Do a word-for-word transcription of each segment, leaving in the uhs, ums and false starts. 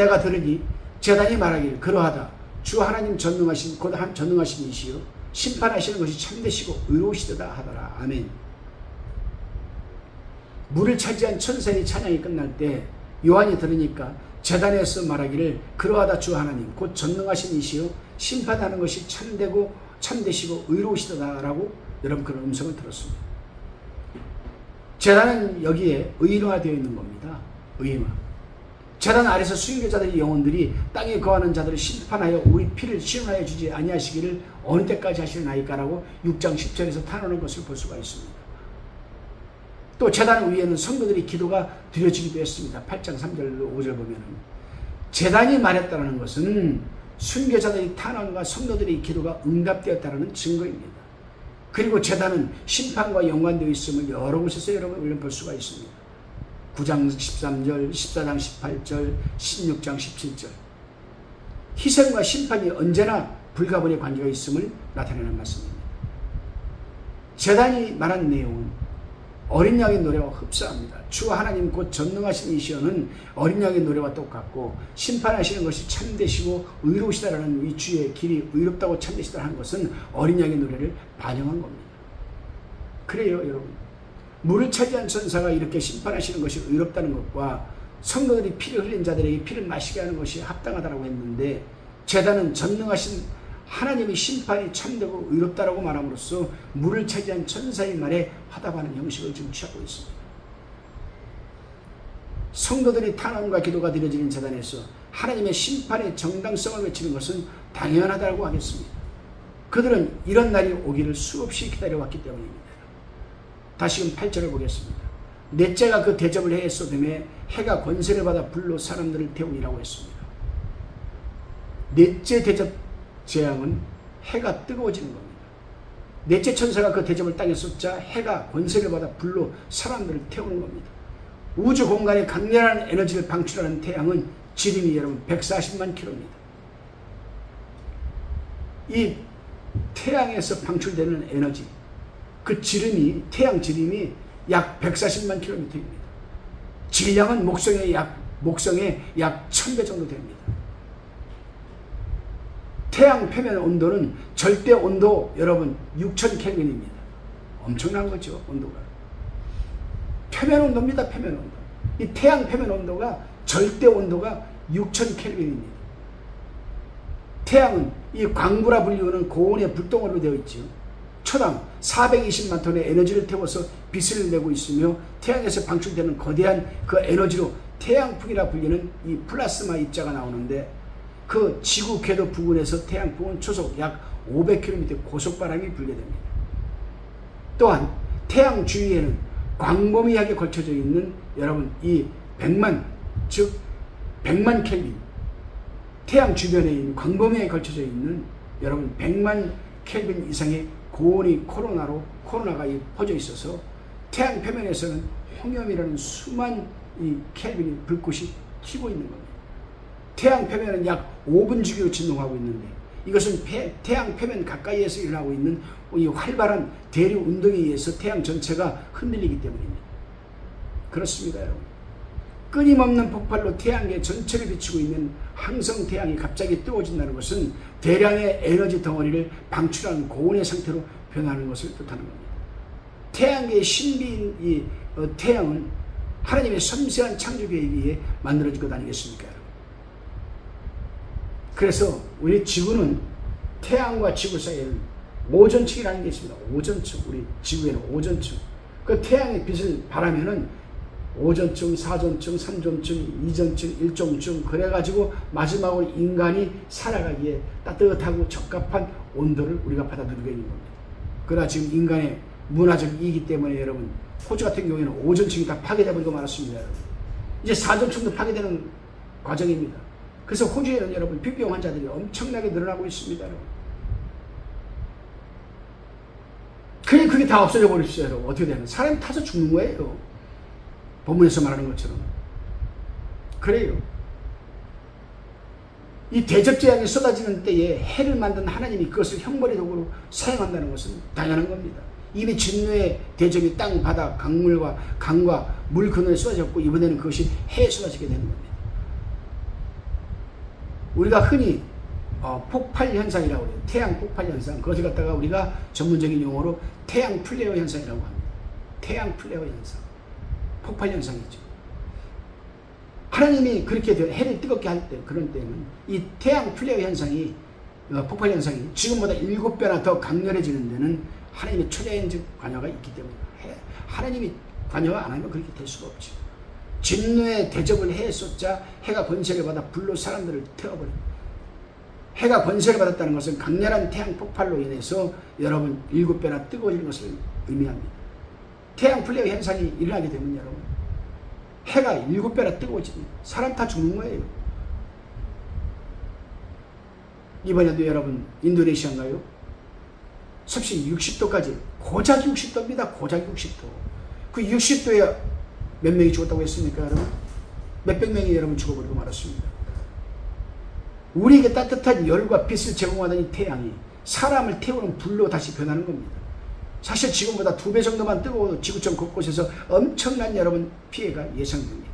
내가 들으니 제단이 말하기를 그러하다 주 하나님 전능하신 곧 한 전능하신 이시요 심판하시는 것이 참되시고 의로우시도다 하더라. 아멘. 물을 차지한 천사의 찬양이 끝날 때 요한이 들으니까 제단에서 말하기를 그러하다 주 하나님 곧 전능하신 이시요 심판하는 것이 참되고 참되시고 의로우시도다라고 여러분 그런 음성을 들었습니다. 제단은 여기에 의인화되어 있는 겁니다. 의인화. 제단 아래서 순교자들의 영혼들이 땅에 거하는 자들을 심판하여 우리 피를 시원하여 주지 아니하시기를 어느 때까지 하시나이까라고 육 장 십 절에서 탄원하는 것을 볼 수가 있습니다. 또 제단 위에는 성도들의 기도가 드려지기도 했습니다. 팔 장 삼 절 오 절 보면은 제단이 말했다는 것은 순교자들의 탄원과 성도들의 기도가 응답되었다는 증거입니다. 그리고 제단은 심판과 연관되어 있음을 여러 곳에서 여러분 볼 수가 있습니다. 구 장 십삼 절, 십사 장 십팔 절, 십육 장 십칠 절. 희생과 심판이 언제나 불가분의 관계가 있음을 나타내는 말씀입니다. 제단이 말한 내용은 어린 양의 노래와 흡사합니다. 주 하나님 곧 전능하신 이시여는 어린 양의 노래와 똑같고 심판하시는 것이 참되시고 의로우시다라는 이 주의 길이 의롭다고 참되시다라는 것은 어린 양의 노래를 반영한 겁니다. 그래요 여러분. 물을 차지한 천사가 이렇게 심판하시는 것이 의롭다는 것과 성도들이 피를 흘린 자들에게 피를 마시게 하는 것이 합당하다고 했는데 제단은 전능하신 하나님의 심판이 참되고 의롭다라고 말함으로써 물을 차지한 천사의 말에 화답하는 형식을 지금 취하고 있습니다. 성도들이 탄원과 기도가 드려지는 제단에서 하나님의 심판의 정당성을 외치는 것은 당연하다고 하겠습니다. 그들은 이런 날이 오기를 수없이 기다려왔기 때문입니다. 다시금 팔 절을 보겠습니다. 넷째가 그 대접을 해에 쏟음에 해가 권세를 받아 불로 사람들을 태우니라고 했습니다. 넷째 대접 재앙은 해가 뜨거워지는 겁니다. 넷째 천사가 그 대접을 땅에 쏟자 해가 권세를 받아 불로 사람들을 태우는 겁니다. 우주 공간에 강렬한 에너지를 방출하는 태양은 지름이 여러분 백사십만 킬로미터. 이 태양에서 방출되는 에너지 그 지름이 태양 지름이 약 백사십만 킬로미터입니다. 질량은 목성의 약 목성의 약 천 배 정도 됩니다. 태양 표면 온도는 절대 온도 여러분 육천 켈빈입니다. 엄청난 거죠 온도가. 표면 온도입니다. 표면 온도. 이 태양 표면 온도가 절대 온도가 육천 켈빈입니다. 태양은 이 광구라 불리우는 고온의 불덩어리로 되어 있죠. 초당 사백이십만 톤의 에너지를 태워서 빛을 내고 있으며 태양에서 방출되는 거대한 그 에너지로 태양풍이라 불리는 이 플라스마 입자가 나오는데 그 지구 궤도 부근에서 태양풍은 초속 약 오백 킬로미터 고속바람이 불게 됩니다. 또한 태양 주위에는 광범위하게 걸쳐져 있는 여러분 이 백만 즉 백만 켈빈 태양 주변에 있는 광범위하게 걸쳐져 있는 여러분 백만 켈빈 이상의 고온이 코로나로 코로나가 퍼져 있어서 태양 표면에서는 홍염이라는 수만 이 켈빈이 불꽃이 튀고 있는 겁니다. 태양 표면은 약 오 분 주기로 진동하고 있는데 이것은 폐, 태양 표면 가까이에서 일어나고 있는 이 활발한 대류 운동에 의해서 태양 전체가 흔들리기 때문입니다. 그렇습니다 여러분. 끊임없는 폭발로 태양계 전체를 비추고 있는 항성 태양이 갑자기 뜨거워진다는 것은 대량의 에너지 덩어리를 방출하는 고온의 상태로 변하는 것을 뜻하는 겁니다. 태양계의 신비인 이 어, 태양은 하나님의 섬세한 창조 계획에 의해 만들어진 것 아니겠습니까? 여러분? 그래서 우리 지구는 태양과 지구 사이에는 오존층이라는 게 있습니다. 오존층. 우리 지구에는 오존층. 그 태양의 빛을 바라면은 오존층, 사존층, 삼존층, 이존층, 일존층 그래가지고 마지막으로 인간이 살아가기에 따뜻하고 적합한 온도를 우리가 받아들이게 되는 겁니다. 그러나 지금 인간의 문화적 이익이기 때문에 여러분 호주 같은 경우에는 오존층이 다 파괴되버리고 말았습니다. 여러분. 이제 사존층도 파괴되는 과정입니다. 그래서 호주에는 여러분 폐병 환자들이 엄청나게 늘어나고 있습니다. 여러분. 그게 그게 다 없어져 버리시죠. 여러분. 어떻게 되는 사람이 타서 죽는 거예요. 본문에서 말하는 것처럼. 그래요. 이 대접재앙이 쏟아지는 때에 해를 만든 하나님이 그것을 형벌의 도구로 사용한다는 것은 당연한 겁니다. 이미 진노의 대접이 땅, 바다, 강물과 강과 물 근원에 쏟아졌고 이번에는 그것이 해에 쏟아지게 되는 겁니다. 우리가 흔히 어, 폭발 현상이라고 해요. 태양 폭발 현상. 그것을 갖다가 우리가 전문적인 용어로 태양 플레어 현상이라고 합니다. 태양 플레어 현상. 폭발 현상이죠. 하나님이 그렇게 해를 뜨겁게 할 때, 그런 때는 이 태양 플레어 현상이, 어, 폭발 현상이 지금보다 일곱 배나 더 강렬해지는 데는 하나님의 초자연적 관여가 있기 때문에, 하나님이 관여 안 하면 그렇게 될 수가 없죠. 진노의 대접을 해에 쏟자 해가 권세를 받아 불로 사람들을 태워버립니다. 해가 권세를 받았다는 것은 강렬한 태양 폭발로 인해서 여러분 일곱 배나 뜨거워지는 것을 의미합니다. 태양 플레어 현상이 일어나게 되면 여러분 해가 일곱 배나 뜨거워집니다. 사람 다 죽는 거예요. 이번에도 여러분 인도네시아인가요? 섭씨 육십 도까지, 고작 육십 도입니다. 고작 육십 도. 그 육십 도에 몇 명이 죽었다고 했습니까 여러분? 몇백 명이 여러분 죽어버리고 말았습니다. 우리에게 따뜻한 열과 빛을 제공하던 이 태양이 사람을 태우는 불로 다시 변하는 겁니다. 사실 지금보다 두 배 정도만 뜨거워도 지구촌 곳곳에서 엄청난 여러분 피해가 예상됩니다.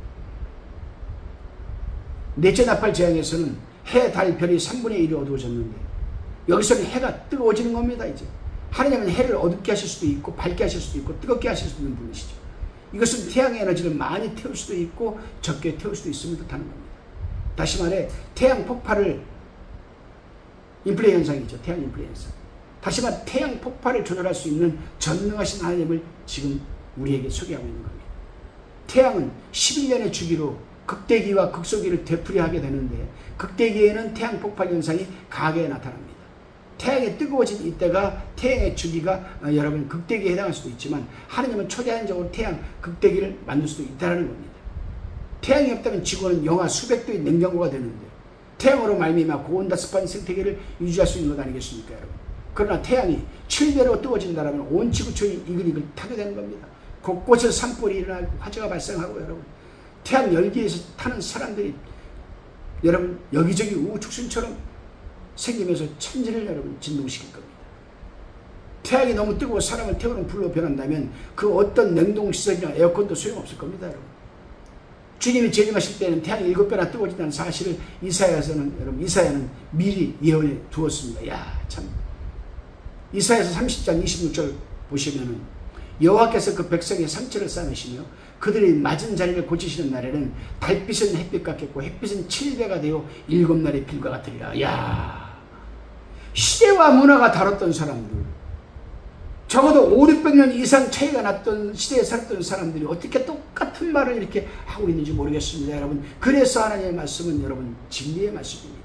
넷째 나팔 재앙에서는 해, 달, 별이 삼분의 일이 어두워졌는데 여기서는 해가 뜨거워지는 겁니다. 이제 하나님은 해를 어둡게 하실 수도 있고 밝게 하실 수도 있고 뜨겁게 하실 수도 있는 분이시죠. 이것은 태양의 에너지를 많이 태울 수도 있고 적게 태울 수도 있음을 뜻하는 겁니다. 다시 말해 태양 폭발을, 인플레 현상이죠. 태양 인플레 현상. 다시 말해 태양 폭발을 조절할 수 있는 전능하신 하나님을 지금 우리에게 소개하고 있는 겁니다. 태양은 십일 년의 주기로 극대기와 극소기를 되풀이하게 되는데 극대기에는 태양 폭발 현상이 강하게 나타납니다. 태양이 뜨거워진 이때가 태양의 주기가 어, 여러분 극대기에 해당할 수도 있지만 하나님은 초자연적으로 태양 극대기를 만들 수도 있다는 겁니다. 태양이 없다면 지구는 영하 수백 도의 냉장고가 되는데 태양으로 말미암아 고온다습한 생태계를 유지할 수 있는 것 아니겠습니까 여러분? 그러나 태양이 칠 배로 뜨거워진다면 온 지구촌이 이글이글 타게 되는 겁니다. 곳곳에서 산불이 일어나고 화재가 발생하고 여러분 태양 열기에서 타는 사람들이 여러분 여기저기 우후죽순처럼 생기면서 천지를 여러분 진동시킬 겁니다. 태양이 너무 뜨거워 사람을 태우는 불로 변한다면 그 어떤 냉동시설이나 에어컨도 소용없을 겁니다 여러분. 주님이 재림하실 때는 태양이 일곱 배나 뜨거워진다는 사실을 이사야서는 여러분 이사야는 미리 예언해 두었습니다. 야 참. 이사야서 삼십 장 이십육 절 보시면은 여호와께서 그 백성의 상처를 싸매시며 그들의 맞은 자리를 고치시는 날에는 달빛은 햇빛 같겠고 햇빛은 칠 배가 되어 일곱 날의 빛과 같으리라. 야 시대와 문화가 다뤘던 사람들, 적어도 오륙백 년 이상 차이가 났던 시대에 살았던 사람들이 어떻게 똑같은 말을 이렇게 하고 있는지 모르겠습니다 여러분. 그래서 하나님의 말씀은 여러분 진리의 말씀입니다.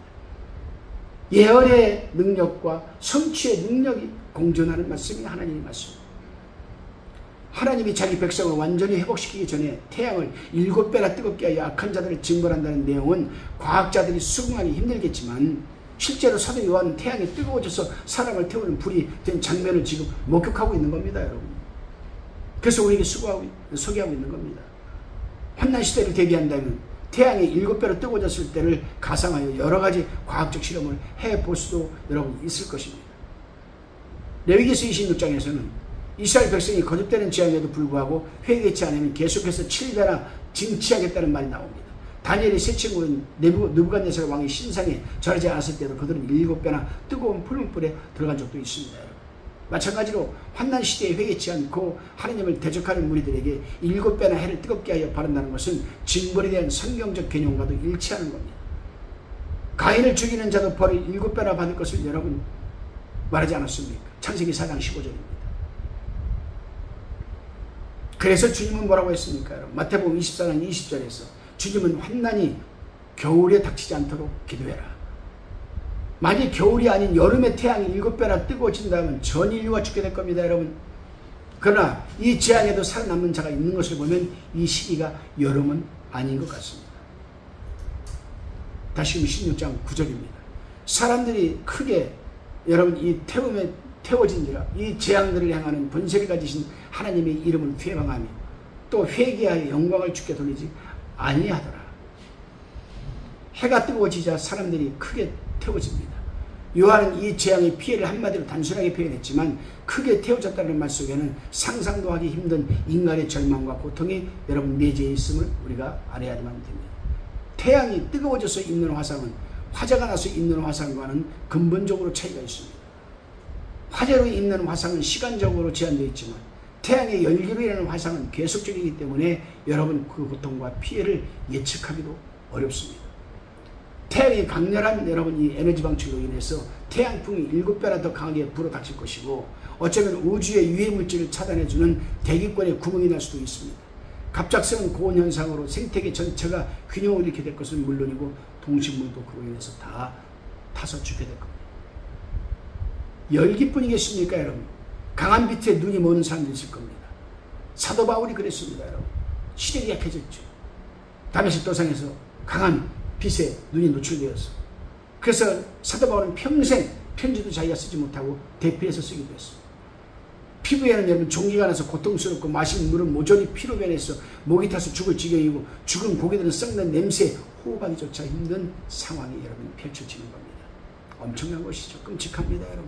예언의 능력과 성취의 능력이 공존하는 말씀이 하나님의 말씀입니다. 하나님이 자기 백성을 완전히 회복시키기 전에 태양을 일곱 배나 뜨겁게 하여 악한 자들을 징벌한다는 내용은 과학자들이 수긍하기 힘들겠지만 실제로 사도 요한은 태양이 뜨거워져서 사람을 태우는 불이 된 장면을 지금 목격하고 있는 겁니다 여러분. 그래서 우리에게 수고하고, 소개하고 있는 겁니다. 환난 시대를 대비한다면 태양이 일곱 배로 뜨거워졌을 때를 가상하여 여러 가지 과학적 실험을 해볼 수도 여러분 있을 것입니다. 레위기서 이십육 장에서는 이스라엘 백성이 거듭되는 재앙에도 불구하고 회개치 않으면 계속해서 칠 배나 징치하겠다는 말이 나옵니다. 다니엘의 세 친구는 느부갓네살 왕의 신상에 절하지 않았을 때도 그들은 일곱 배나 뜨거운 풀문불에 들어간 적도 있습니다. 마찬가지로 환난 시대에 회개치 않고 하나님을 대적하는 무리들에게 일곱 배나 해를 뜨겁게 하여 바른다는 것은 징벌에 대한 성경적 개념과도 일치하는 겁니다. 가인을 죽이는 자도 벌을 일곱 배나 받을 것을 여러분 말하지 않았습니까? 창세기 사 장 십오 절입니다. 그래서 주님은 뭐라고 했습니까? 마태복음 이십사 장 이십 절에서 주님은 환난이 겨울에 닥치지 않도록 기도해라. 만약 겨울이 아닌 여름에 태양이 일곱 배나 뜨거워진다면 전 인류가 죽게 될 겁니다 여러분. 그러나 이 재앙에도 살아남는 자가 있는 것을 보면 이 시기가 여름은 아닌 것 같습니다. 다시금 십육 장 구 절입니다. 사람들이 크게 여러분 이 태움에 태워진지라 이 재앙들을 향하는 권세를 가지신 하나님의 이름을 회방하며 또 회개하여 영광을 주께 돌리지 아니하더라. 해가 뜨거워지자 사람들이 크게 태워집니다. 요한은 이 재앙의 피해를 한마디로 단순하게 표현했지만 크게 태워졌다는 말 속에는 상상도 하기 힘든 인간의 절망과 고통이 여러분 내재해 있음을 우리가 알아야만 됩니다. 태양이 뜨거워져서 있는 화상은 화재가 나서 있는 화상과는 근본적으로 차이가 있습니다. 화재로 있는 화상은 시간적으로 제한되어 있지만 태양의 열기로 일어나는 화상은 계속적이기 때문에 여러분 그 고통과 피해를 예측하기도 어렵습니다. 태양의 강렬한 여러분 이 에너지 방출로 인해서 태양풍이 일곱 배나 더 강하게 불어닥칠 것이고 어쩌면 우주의 유해물질을 차단해주는 대기권의 구멍이 날 수도 있습니다. 갑작스러운 고온 현상으로 생태계 전체가 균형을 잃게 될 것은 물론이고 동식물도 그로 인해서 다 타서 죽게 될 겁니다. 열기뿐이겠습니까 여러분? 강한 빛에 눈이 머는 사람도 있을 겁니다. 사도 바울이 그랬습니다 여러분. 시력이 약해졌죠. 다메섹 도상에서 강한 빛에 눈이 노출되어서 그래서 사도 바울은 평생 편지도 자기가 쓰지 못하고 대피해서 쓰기도 했습니다. 피부에는 여러분 종기가 나서 고통스럽고 마신 물은 모조리 피로 변해서 목이 타서 죽을 지경이고 죽은 고기들은 썩는 냄새 호흡하기조차 힘든 상황이 여러분 펼쳐지는 겁니다. 엄청난 것이죠. 끔찍합니다 여러분.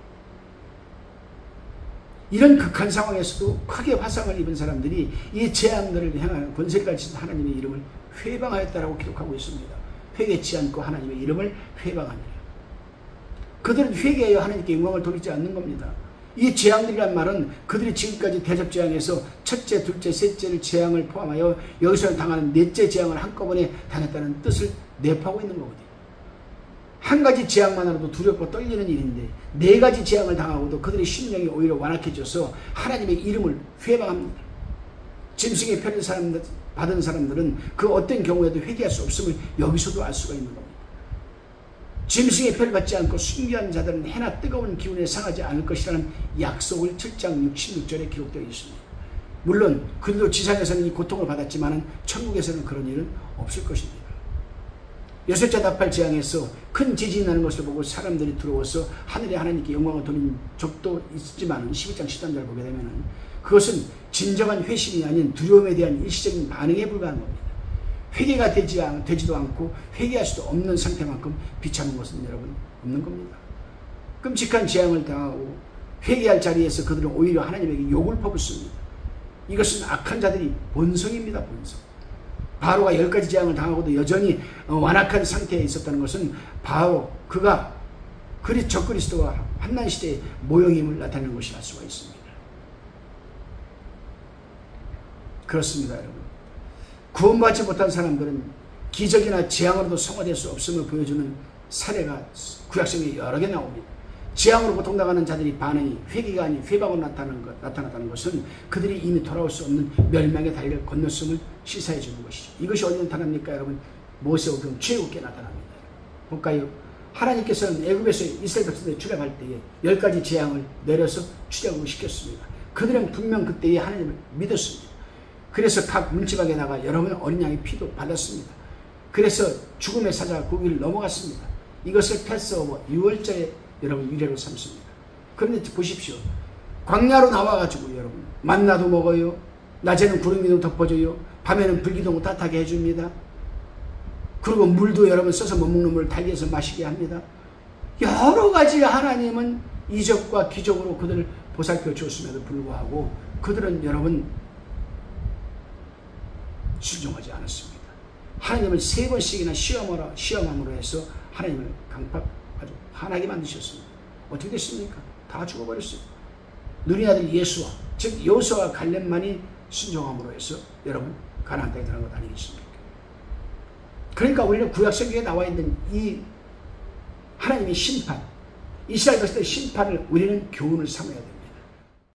이런 극한 상황에서도 크게 화상을 입은 사람들이 이 재앙들을 향하는 권세를 가진 하나님의 이름을 회방하였다라고 기록하고 있습니다. 회개치 않고 하나님의 이름을 회방하니라. 그들은 회개하여 하나님께 영광을 돌리지 않는 겁니다. 이 재앙들이란 말은 그들이 지금까지 대접재앙에서 첫째, 둘째, 셋째를 재앙을 포함하여 여기서 당하는 넷째 재앙을 한꺼번에 당했다는 뜻을 내포하고 있는 거거든요. 한 가지 재앙만으로도 두렵고 떨리는 일인데 네 가지 재앙을 당하고도 그들의 심령이 오히려 완악해져서 하나님의 이름을 회방합니다. 짐승의 편을 사람들, 받은 사람들은 그 어떤 경우에도 회개할 수 없음을 여기서도 알 수가 있는 겁니다. 짐승의 편을 받지 않고 순교한 자들은 해나 뜨거운 기운에 상하지 않을 것이라는 약속을 칠 장 육십육 절에 기록되어 있습니다. 물론 그들도 지상에서는 이 고통을 받았지만 천국에서는 그런 일은 없을 것입니다. 여섯째 나팔 재앙에서 큰 지진이 나는 것을 보고 사람들이 들어와서 하늘에 하나님께 영광을 돌린 적도 있지만 십일 장 십삼 절을 보게 되면 그것은 진정한 회심이 아닌 두려움에 대한 일시적인 반응에 불과한 겁니다. 회개가 되지, 되지도 않고 회개할 수도 없는 상태만큼 비참한 것은 여러분 없는 겁니다. 끔찍한 재앙을 당하고 회개할 자리에서 그들은 오히려 하나님에게 욕을 퍼붓습니다. 이것은 악한 자들이 본성입니다. 본성. 바로가 열 가지 재앙을 당하고도 여전히 완악한 상태에 있었다는 것은 바로 그가 그리 적그리스도와 환난 시대의 모형임을 나타내는 것이 알 수가 있습니다. 그렇습니다 여러분. 구원받지 못한 사람들은 기적이나 재앙으로도 성화될 수 없음을 보여주는 사례가 구약성에 여러 개 나옵니다. 재앙으로 고통당하는 자들이 반응이 회개가 아닌 회방으로 나타나는 것, 나타났다는 것은 그들이 이미 돌아올 수 없는 멸망의 다리를 건넜음을 시사해 주는 것이죠. 이것이 어디 나타납니까 여러분? 모세오경 출애굽기에 나타납니다. 볼까요? 하나님께서는 애굽에서 이스라엘 백성들이 출애굽할 때에 열 가지 재앙을 내려서 출애굽을 시켰습니다. 그들은 분명 그때에 하나님을 믿었습니다. 그래서 각 문지방에 나가 여러분 어린 양의 피도 받았습니다. 그래서 죽음의 사자가 그 위를 넘어갔습니다. 이것을 패스오버 유월절에 여러분 유래로 삼습니다. 그런데 보십시오. 광야로 나와가지고 여러분 만나도 먹어요. 낮에는 구름기둥 덮어줘요. 밤에는 불기둥 따뜻하게 해줍니다. 그리고 물도 여러분 써서 못 먹는 물을 달기해서 마시게 합니다. 여러 가지 하나님은 이적과 기적으로 그들을 보살펴 주었음에도 불구하고 그들은 여러분 순종하지 않았습니다. 하나님을 세 번씩이나 시험하라, 시험함으로 해서 하나님을 강팍 아주 화나게 만드셨습니다. 어떻게 됐습니까? 다 죽어버렸어요. 누린 아들 예수와 즉 여호수아와 갈렙만이 순종함으로 해서 여러분 가나안 땅에 들어간 것 아니겠습니까? 그러니까 우리는 구약성경에 나와 있는 이 하나님의 심판, 이스라엘 백성들의 심판을 우리는 교훈을 삼아야 됩니다.